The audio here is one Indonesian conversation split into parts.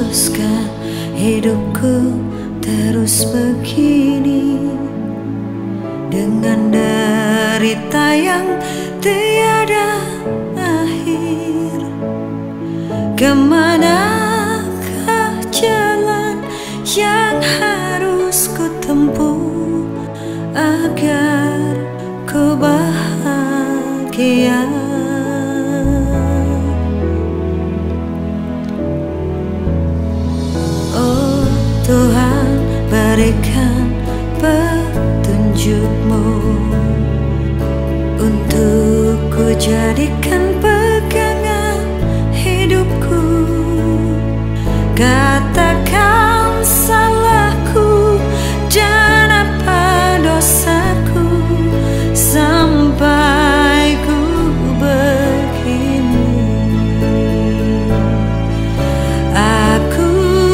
Haruskah hidupku terus begini, dengan derita yang tiada akhir? Kemanakah jalan yang harus ku tempuh agar ku bahagia? Oh Tuhan, berikan petunjuk-Mu untuk ku jadikan pegangan hidupku. Katakan salahku dan apa dosaku sampai ku begini. Aku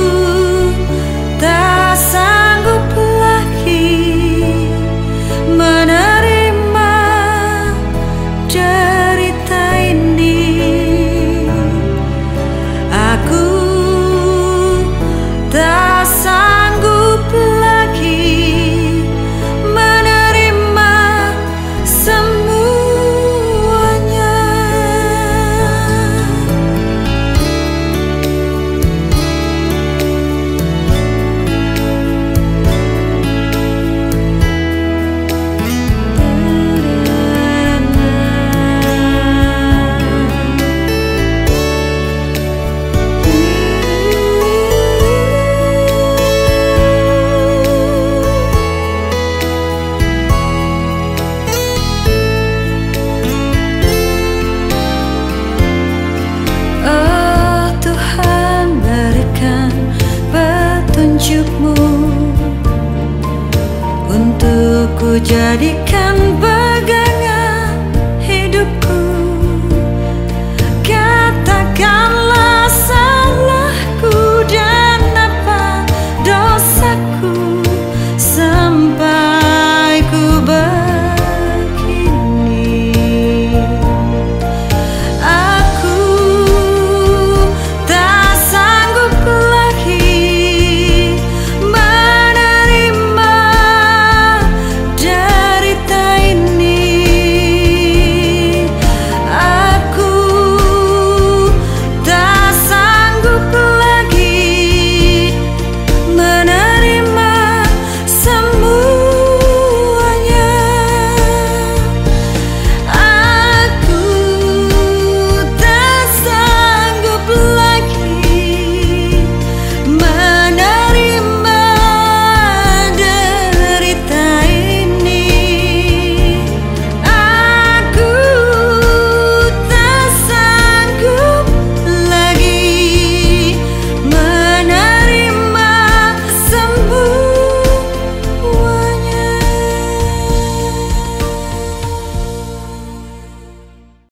tak sanggup lagi menerima derita ini. Aku tak sanggup lagi menerima semuanya. Oh Tuhan, berikan petunjuk-Mu untuk ku jadikan